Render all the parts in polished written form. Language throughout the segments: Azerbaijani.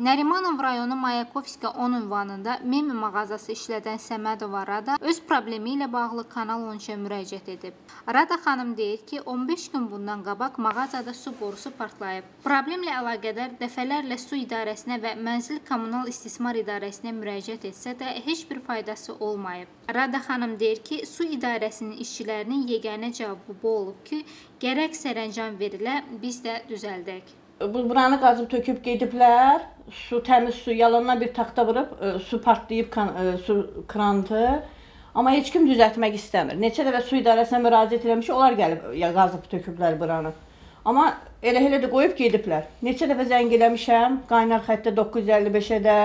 Nərimanov rayonu Mayakovski 10 ünvanında Memi mağazası işlədən Səmədova Rada öz problemi ilə bağlı Kanal 13-ə müraciət edib. Rada xanım deyir ki, 15 gün bundan qabaq mağazada su borusu partlayıb. Problemlə əlaqədar dəfələrlə su idarəsinə və mənzil kommunal istismar idarəsinə müraciət etsə də heç bir faydası olmayıb. Rada xanım deyir ki, su idarəsinin işçilərinin yeganə cavabı bu olub ki, gərək sərəncam verilə, biz də düzəldək. Buranı qazıb töküb gediblər, su, təmiz su, yalandan bir taxta vurub, su partlayıb su krantı. Amma heç kim düzəltmək istəmir. Neçə dəfə su idarəsinə müraciət eləmiş, onlar gəlib qazıb töküblər buranı. Amma elə də qoyub gediblər. Neçə dəfə zəng eləmişəm, qaynar xəttə 955-ə də,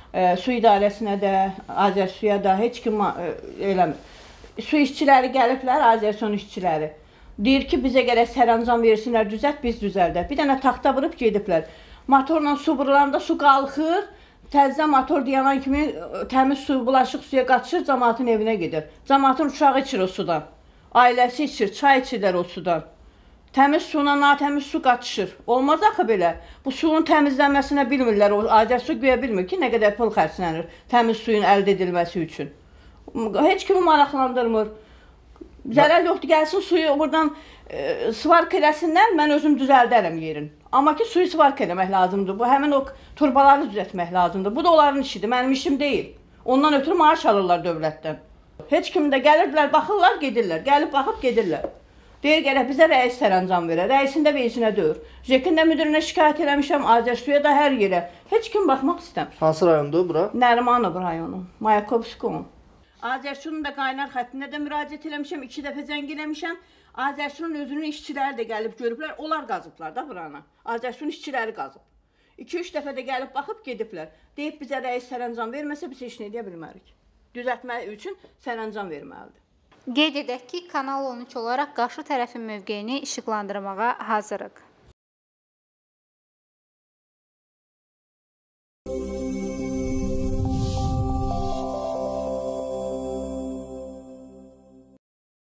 su idarəsinə də, Azərsuya da, heç kim eləmir. Su işçiləri gəliblər, Azərsun işçiləri. Deyir ki, bizə gərək sərəncam versinlər, düzəlt, biz düzəldək. Bir dənə taxta vurub gediblər. Motorla su vurulanda su qalxır, təzə motor dayanan kimi təmiz su, bulaşıq suya qaçır, cəmaatın evinə gedir. Cəmaatın uşağı içir o sudan. Ailəsi içir, çay içirlər o sudan. Təmiz suyla natəmiz su qaçışır. Olmaz axı belə. Bu suyun təmizlənməsinə bilmirlər. Azərsu güya bilmir ki, nə qədər pul xərclənir təmiz suyun əldə edilməsi üçün. Heç kimi maraqlandırmır. Zərər yoxdur, gəlsin suyu buradan svark eləsinlər, mən özüm düzəldərəm yerin. Amma ki, suyu svark eləmək lazımdır. Bu, həmin o turbaları düzəltmək lazımdır. Bu da onların işidir, mənim işim deyil. Ondan ötürü maaş alırlar dövlətdən. Heç kim də gəlirdilər, baxırlar, gedirlər. Gəlib, baxıb, gedirlər. Deyir, gərək bizə rəis sərəncam verər, rəisin də vecinə döyür. Jekin də müdürünə şikayət eləmişəm, Azərsuya da hər yerə. Heç kim baxmaq istəmir. Hansı rayondur bura? Nərimanov rayonu, Mayakovski 10. Azərsunun da qaynar xəttinə də müraciət eləmişəm, 2 dəfə zəng eləmişəm. Azərsunun özünün işçiləri də gəlib görüblər, onlar qazıblar da buranı. Azərsun işçiləri qazıb. 2-3 dəfə də gəlib baxıb gediblər. Deyib bizə rəis sərəncam verməsə biz heç nə edə bilmərik. Düzəltmək üçün sərəncam verməlidir. Qeyd edək ki, Kanal 13 olaraq qarşı tərəfin mövqeyini işıqlandırmağa hazırıq.